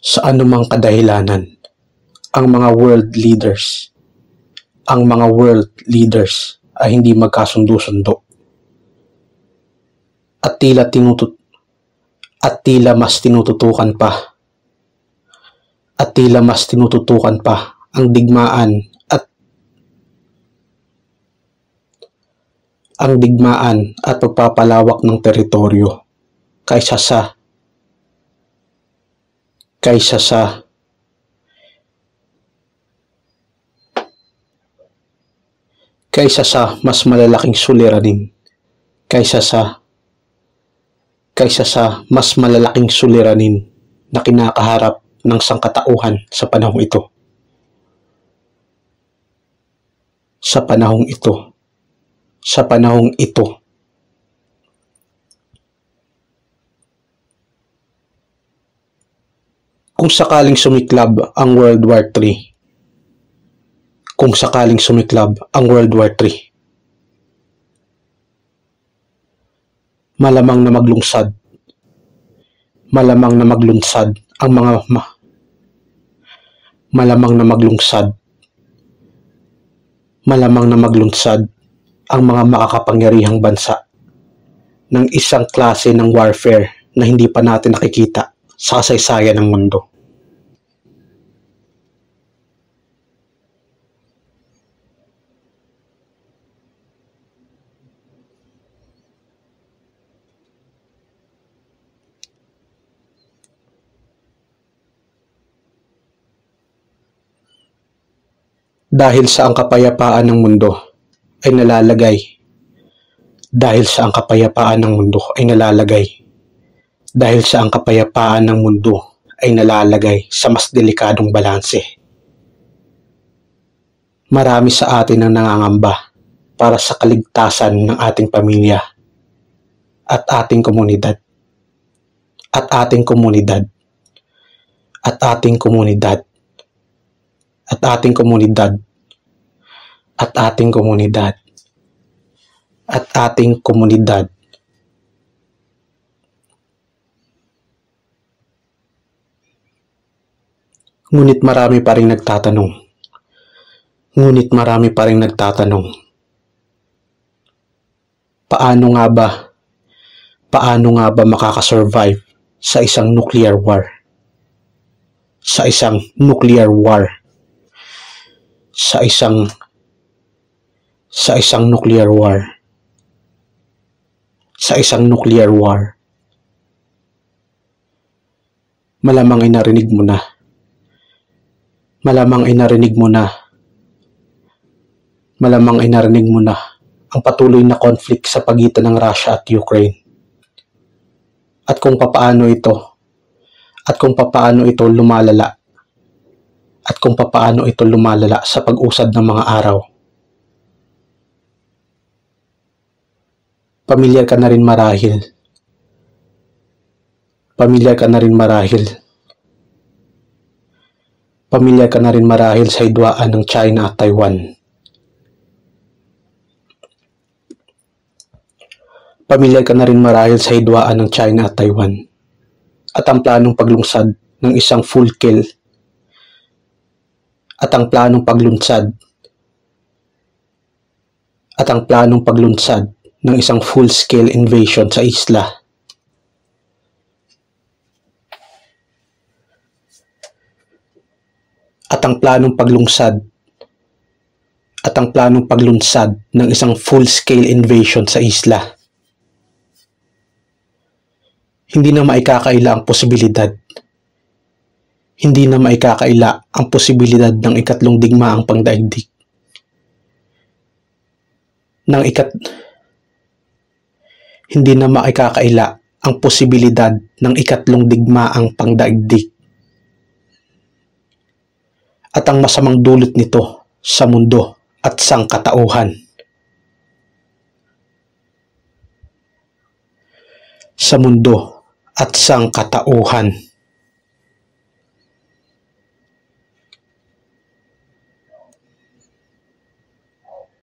Sa anumang kadahilanan, ang mga world leaders ay hindi magkasundo-sundo at tila mas tinututukan pa ang digmaan at pagpapalawak ng teritoryo kaysa sa mas malalaking suliranin na kinakaharap ng sangkatauhan sa panahong ito. Kung sakaling sumiklab ang World War III, malamang na maglunsad ang mga makakapangyarihang bansa ng isang klase ng warfare na hindi pa natin nakikita sa kasaysayan ng mundo. Dahil sa ang kapayapaan ng mundo ay nalalagay sa mas delikadong balanse. Marami sa atin ang nangangamba para sa kaligtasan ng ating pamilya at ating komunidad. Ngunit marami pa ring nagtatanong, paano nga ba makakasurvive sa isang nuclear war? Sa isang nuclear war. Malamang ay narinig mo na ang patuloy na conflict sa pagitan ng Russia at Ukraine. At kung papaano ito lumalala sa pag-usad ng mga araw. Pamilyar ka na rin marahil sa hidwaan ng China at Taiwan. At ang planong paglunsad ng isang full-scale invasion sa isla. Hindi na maikakaila ang posibilidad ng ikatlong digmaang pangdaigdig. At ang masamang dulot nito sa mundo at sangkatauhan.